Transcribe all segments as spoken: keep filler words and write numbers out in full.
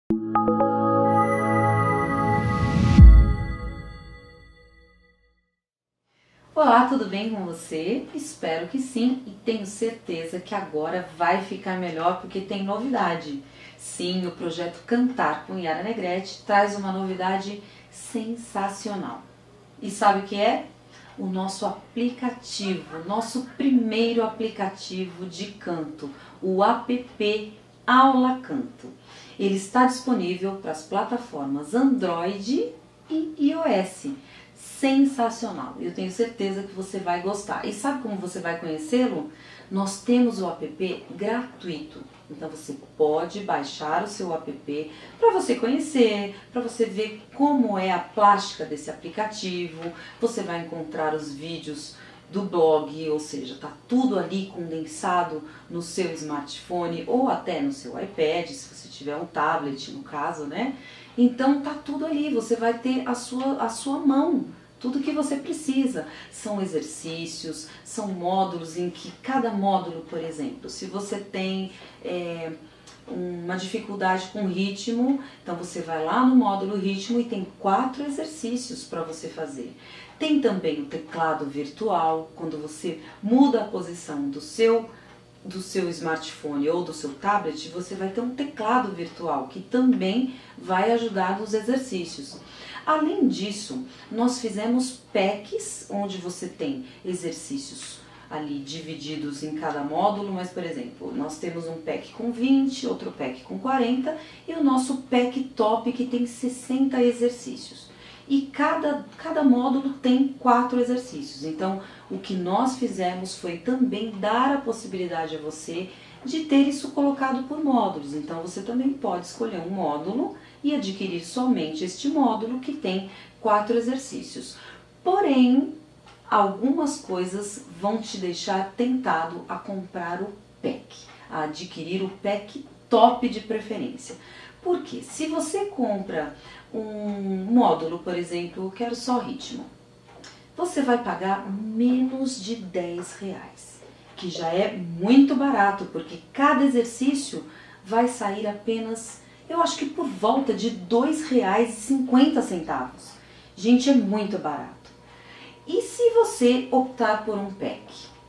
Olá, tudo bem com você? Espero que sim e tenho certeza que agora vai ficar melhor porque tem novidade. Sim, o projeto Cantar com Yara Negrete traz uma novidade sensacional. E sabe o que é? O nosso aplicativo, nosso primeiro aplicativo de canto, o app Aula Canto. Ele está disponível para as plataformas Android e iOS. Sensacional, eu tenho certeza que você vai gostar. E sabe como você vai conhecê-lo? Nós temos o app gratuito, então você pode baixar o seu app para você conhecer, para você ver como é a plástica desse aplicativo. Você vai encontrar os vídeos do blog, ou seja, tá tudo ali condensado no seu smartphone ou até no seu iPad, se você tiver um tablet no caso, né? Então tá tudo ali, você vai ter a sua, a sua mão. Tudo que você precisa. São exercícios, são módulos em que cada módulo, por exemplo, se você tem é, uma dificuldade com ritmo, então você vai lá no módulo ritmo e tem quatro exercícios para você fazer. Tem também o teclado virtual, quando você muda a posição do seu do seu smartphone ou do seu tablet, você vai ter um teclado virtual que também vai ajudar nos exercícios. Além disso, nós fizemos packs onde você tem exercícios ali divididos em cada módulo, mas por exemplo, nós temos um pack com vinte, outro pack com quarenta e o nosso pack top que tem sessenta exercícios. E cada, cada módulo tem quatro exercícios. Então, o que nós fizemos foi também dar a possibilidade a você de ter isso colocado por módulos. Então, você também pode escolher um módulo e adquirir somente este módulo que tem quatro exercícios. Porém, algumas coisas vão te deixar tentado a comprar o pack, a adquirir o pack top de preferência. Porque se você compra um módulo, por exemplo, eu quero só ritmo, você vai pagar menos de dez reais, que já é muito barato, porque cada exercício vai sair apenas, eu acho que por volta de dois reais e cinquenta centavos. Gente, é muito barato. E se você optar por um pack?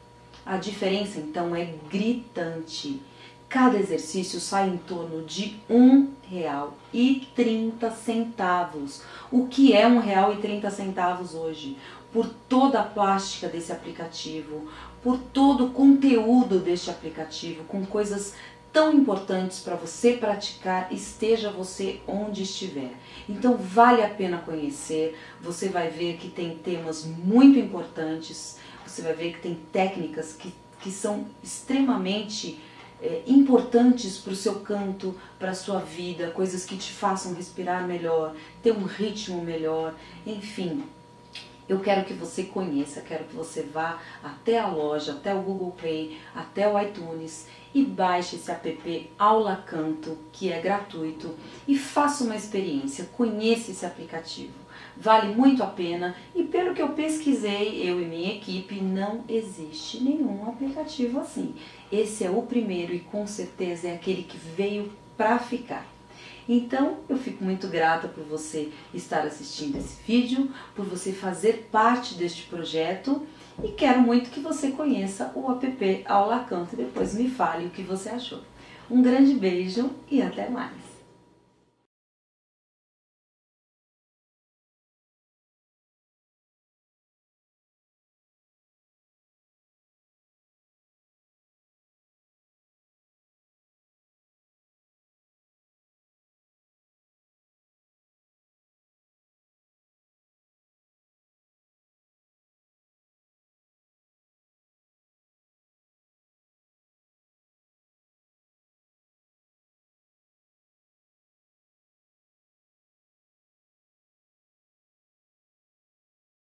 A diferença então é gritante. Cada exercício sai em torno de um real e trinta centavos. O que é um real e trinta centavos hoje? Por toda a plástica desse aplicativo, por todo o conteúdo deste aplicativo, com coisas tão importantes para você praticar, esteja você onde estiver. Então vale a pena conhecer, você vai ver que tem temas muito importantes, você vai ver que tem técnicas que, que são extremamente É, importantes para o seu canto, para a sua vida, coisas que te façam respirar melhor, ter um ritmo melhor, enfim. Eu quero que você conheça, quero que você vá até a loja, até o Google Play, até o iTunes e baixe esse app Aula Canto, que é gratuito, e faça uma experiência, conheça esse aplicativo. Vale muito a pena e pelo que eu pesquisei, eu e minha equipe, não existe nenhum aplicativo assim. Esse é o primeiro e com certeza é aquele que veio para ficar. Então, eu fico muito grata por você estar assistindo esse vídeo, por você fazer parte deste projeto e quero muito que você conheça o app Aula Canto e depois me fale o que você achou. Um grande beijo e até mais!